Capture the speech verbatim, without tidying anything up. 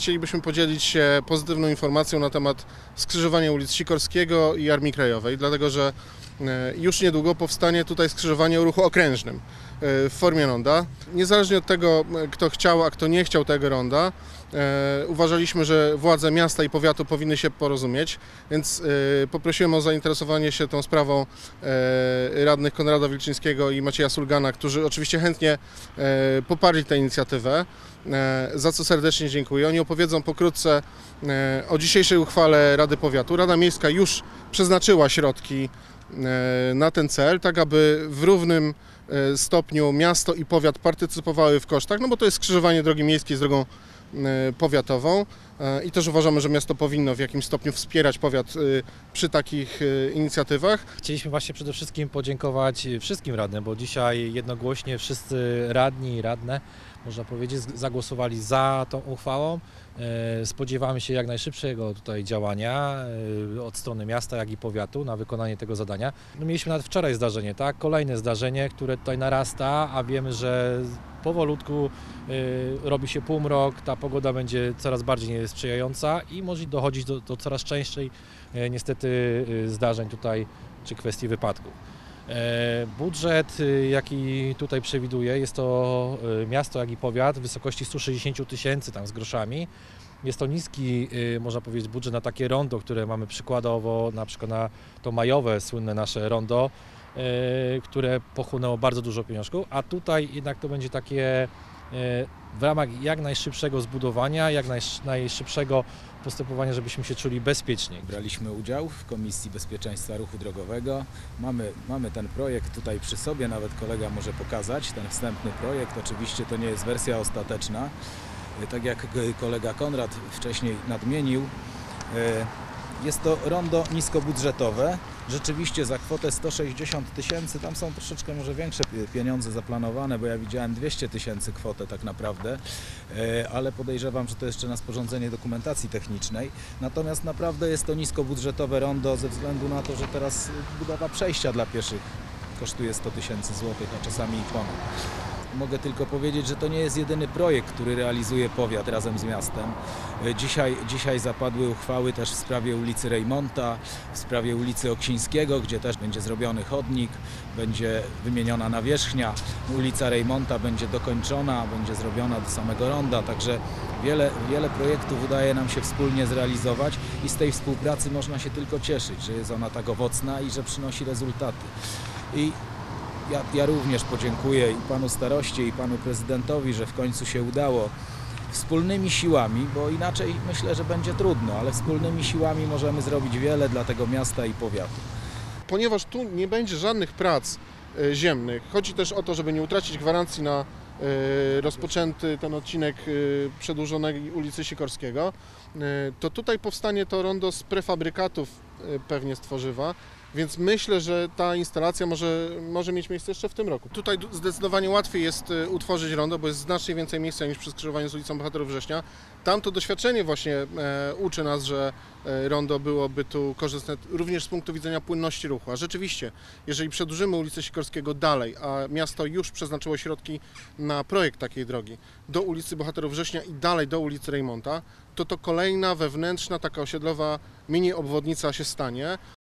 chcielibyśmy podzielić się pozytywną informacją na temat skrzyżowania ulic Sikorskiego i Armii Krajowej, dlatego że już niedługo powstanie tutaj skrzyżowanie o ruchu okrężnym w formie ronda. Niezależnie od tego, kto chciał, a kto nie chciał tego ronda, uważaliśmy, że władze miasta i powiatu powinny się porozumieć, więc poprosiłem o zainteresowanie się tą sprawą radnych Konrada Wilczyńskiego i Macieja Sulgana, którzy oczywiście chętnie poparli tę inicjatywę, za co serdecznie dziękuję. Oni opowiedzą pokrótce o dzisiejszej uchwale Rady Powiatu. Rada Miejska już przeznaczyła środki na ten cel, tak aby w równym stopniu miasto i powiat partycypowały w kosztach, no bo to jest skrzyżowanie drogi miejskiej z drogą powiatową i też uważamy, że miasto powinno w jakimś stopniu wspierać powiat przy takich inicjatywach. Chcieliśmy właśnie przede wszystkim podziękować wszystkim radnym, bo dzisiaj jednogłośnie wszyscy radni i radne, można powiedzieć, zagłosowali za tą uchwałą. Spodziewamy się jak najszybszego tutaj działania od strony miasta, jak i powiatu na wykonanie tego zadania. No, mieliśmy nawet wczoraj zdarzenie, tak? Kolejne zdarzenie, które tutaj narasta, a wiemy, że powolutku y, robi się półmrok, ta pogoda będzie coraz bardziej niesprzyjająca i może dochodzić do, do coraz częściej y, niestety y, zdarzeń tutaj czy kwestii wypadków. Budżet, jaki tutaj przewiduje, jest to miasto, jak i powiat w wysokości stu sześćdziesięciu tysięcy tam z groszami. Jest to niski, można powiedzieć, budżet na takie rondo, które mamy przykładowo, na przykład na to majowe, słynne nasze rondo, które pochłonęło bardzo dużo pieniążków, a tutaj jednak to będzie takie w ramach jak najszybszego zbudowania, jak najszybszego postępowania, żebyśmy się czuli bezpiecznie. Braliśmy udział w Komisji Bezpieczeństwa Ruchu Drogowego. Mamy, mamy ten projekt tutaj przy sobie, nawet kolega może pokazać ten wstępny projekt. Oczywiście to nie jest wersja ostateczna. Tak jak kolega Konrad wcześniej nadmienił, jest to rondo niskobudżetowe. Rzeczywiście za kwotę sto sześćdziesiąt tysięcy, tam są troszeczkę może większe pieniądze zaplanowane, bo ja widziałem dwieście tysięcy kwotę tak naprawdę, ale podejrzewam, że to jeszcze na sporządzenie dokumentacji technicznej. Natomiast naprawdę jest to niskobudżetowe rondo ze względu na to, że teraz budowa przejścia dla pieszych kosztuje sto tysięcy złotych, a czasami i ponad. Mogę tylko powiedzieć, że to nie jest jedyny projekt, który realizuje powiat razem z miastem. Dzisiaj, dzisiaj zapadły uchwały też w sprawie ulicy Rejmonta, w sprawie ulicy Oksińskiego, gdzie też będzie zrobiony chodnik, będzie wymieniona nawierzchnia. Ulica Rejmonta będzie dokończona, będzie zrobiona do samego ronda, także wiele, wiele projektów udaje nam się wspólnie zrealizować i z tej współpracy można się tylko cieszyć, że jest ona tak owocna i że przynosi rezultaty. I Ja, ja również podziękuję i panu staroście, i panu prezydentowi, że w końcu się udało wspólnymi siłami, bo inaczej myślę, że będzie trudno, ale wspólnymi siłami możemy zrobić wiele dla tego miasta i powiatu. Ponieważ tu nie będzie żadnych prac ziemnych, chodzi też o to, żeby nie utracić gwarancji na rozpoczęty ten odcinek przedłużonej ulicy Sikorskiego, to tutaj powstanie to rondo z prefabrykatów pewnie z tworzywa, więc myślę, że ta instalacja może, może mieć miejsce jeszcze w tym roku. Tutaj zdecydowanie łatwiej jest utworzyć rondo, bo jest znacznie więcej miejsca niż przy skrzyżowaniu z ulicą Bohaterów Września. Tam to doświadczenie właśnie e, uczy nas, że rondo byłoby tu korzystne również z punktu widzenia płynności ruchu. A rzeczywiście, jeżeli przedłużymy ulicę Sikorskiego dalej, a miasto już przeznaczyło środki na projekt takiej drogi do ulicy Bohaterów Września i dalej do ulicy Rejmonta, to to kolejna wewnętrzna, taka osiedlowa mini obwodnica się stanie